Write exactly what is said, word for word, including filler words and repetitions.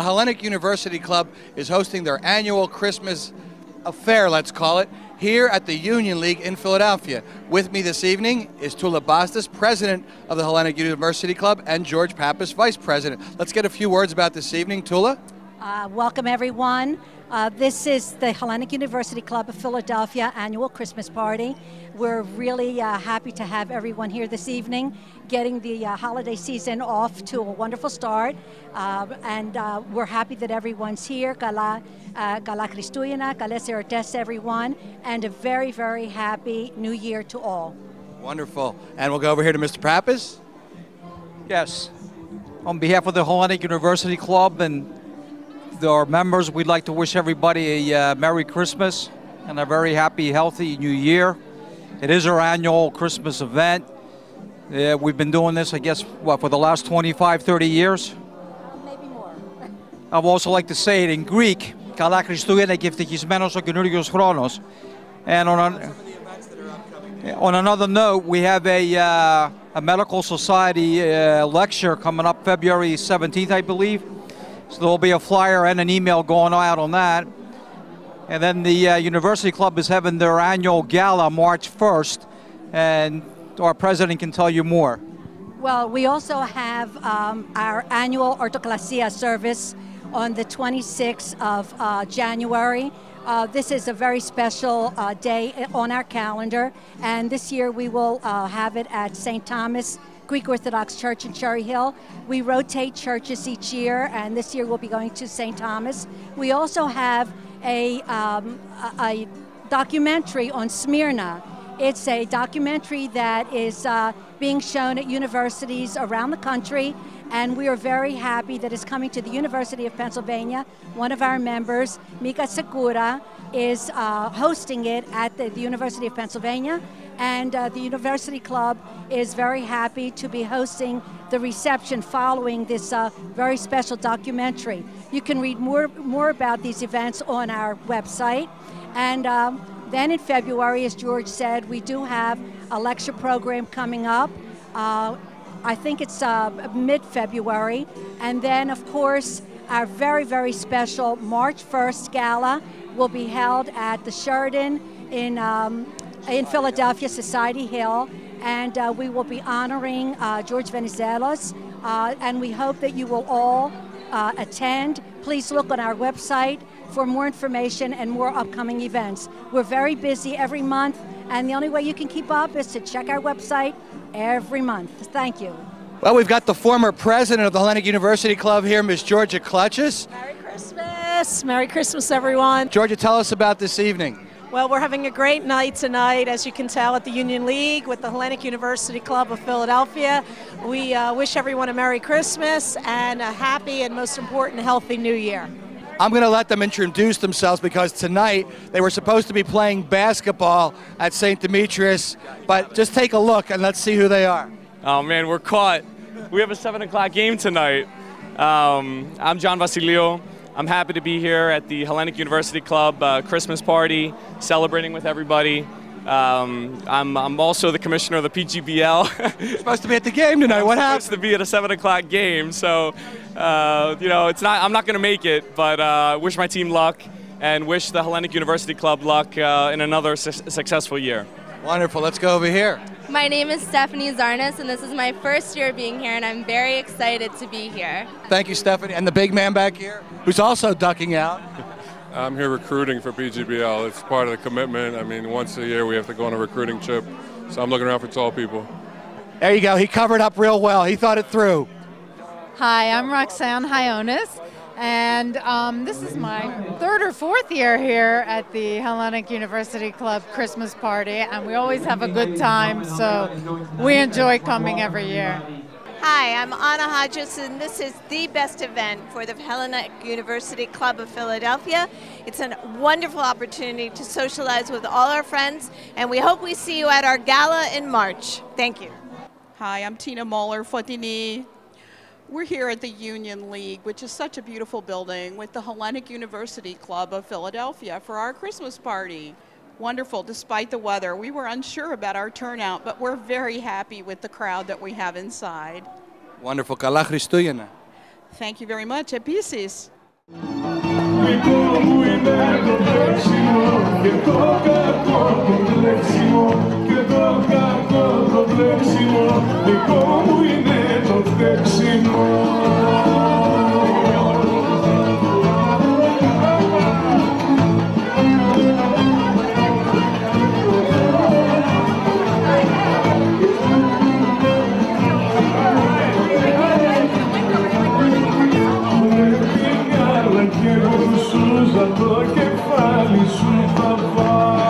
Hellenic University Club is hosting their annual Christmas affair, let's call it, here at the Union League in Philadelphia. With me this evening is Tula Bastos, president of the Hellenic University Club, and George Pappas, vice president. Let's get a few words about this evening. Tula? Uh, welcome, everyone. Uh, this is the Hellenic University Club of Philadelphia annual Christmas party. We're really uh, happy to have everyone here this evening, getting the uh, holiday season off to a wonderful start. Uh, and uh, we're happy that everyone's here. Kala, uh, Kala Christouyena, Kala Serates, everyone, and a very, very happy New Year to all. Wonderful. And we'll go over here to Mister Pappas. Yes. On behalf of the Hellenic University Club and our members, we'd like to wish everybody a uh, Merry Christmas and a very happy, healthy New Year. It is our annual Christmas event. Uh, we've been doing this, I guess, what, for the last twenty-five, thirty years? Maybe more. I would also like to say it in Greek. Καλά Χριστούγεννα και ευτυχισμένος ο καινούριος χρόνος. And on, an, on another note, we have a, uh, a medical society uh, lecture coming up February seventeenth, I believe. So there'll be a flyer and an email going out on that. And then the uh, University Club is having their annual gala March first, and our president can tell you more. Well, we also have um, our annual Orthoklasia service on the twenty-sixth of uh, January. Uh, this is a very special uh, day on our calendar, and this year we will uh, have it at Saint Thomas Greek Orthodox Church in Cherry Hill. We rotate churches each year, and this year we'll be going to Saint Thomas. We also have a, um, a, a documentary on Smyrna. It's a documentary that is uh, being shown at universities around the country, and we are very happy that it's coming to the University of Pennsylvania. One of our members, Mika Sakura, is uh, hosting it at the, the University of Pennsylvania. And uh, the University Club is very happy to be hosting the reception following this uh, very special documentary. You can read more, more about these events on our website. And um, then in February, as George said, we do have a lecture program coming up. Uh, I think it's uh, mid-February. And then, of course, our very, very special March first gala will be held at the Sheridan in um, in Philadelphia, Society Hill, and uh, we will be honoring uh, George Venizelos, uh, and we hope that you will all uh, attend. Please look on our website for more information and more upcoming events. We're very busy every month, and the only way you can keep up is to check our website every month. Thank you. Well, we've got the former president of the Hellenic University Club here, Miz Georgia Clutches. Merry Christmas. Merry Christmas, everyone. Georgia, tell us about this evening. Well, we're having a great night tonight, as you can tell, at the Union League with the Hellenic University Club of Philadelphia. We uh, wish everyone a Merry Christmas and a happy and, most important, healthy New Year. I'm going to let them introduce themselves because tonight they were supposed to be playing basketball at Saint Demetrius, but just take a look and let's see who they are. Oh man, we're caught. We have a seven o'clock game tonight. Um, I'm John Vasilio. I'm happy to be here at the Hellenic University Club uh, Christmas party, celebrating with everybody. Um, I'm, I'm also the commissioner of the P G B L. You're supposed to be at the game tonight. What happened? I'm supposed to be at a seven o'clock game, so uh, you know, it's not. I'm not going to make it, but uh, wish my team luck and wish the Hellenic University Club luck uh, in another su successful year. Wonderful. Let's go over here. My name is Stephanie Zarnas, and this is my first year being here, and I'm very excited to be here. Thank you, Stephanie. And the big man back here, who's also ducking out. I'm here recruiting for P G B L. It's part of the commitment. I mean, once a year we have to go on a recruiting trip, so I'm looking around for tall people. There you go. He covered up real well. He thought it through. Hi, I'm Roxanne Hyonis, and um, this is my third or fourth year here at the Hellenic University Club Christmas party, and we always have a good time, so we enjoy coming every year. Hi, I'm Anna Hodges, and this is the best event for the Hellenic University Club of Philadelphia. It's a wonderful opportunity to socialize with all our friends, and we hope we see you at our gala in March. Thank you. Hi, I'm Tina Moeller-Fotini. We're here at the Union League, which is such a beautiful building, with the Hellenic University Club of Philadelphia for our Christmas party. Wonderful, despite the weather. We were unsure about our turnout, but we're very happy with the crowd that we have inside. Wonderful. Καλά Χριστούγεννα. Thank you very much. Επίσης. δικό μου είναι το τρέξιμο και το κακό το τρέξιμο και το κακό το τρέξιμο δικό μου είναι το τρέξιμο. Το κεφάλι σου θα πάει.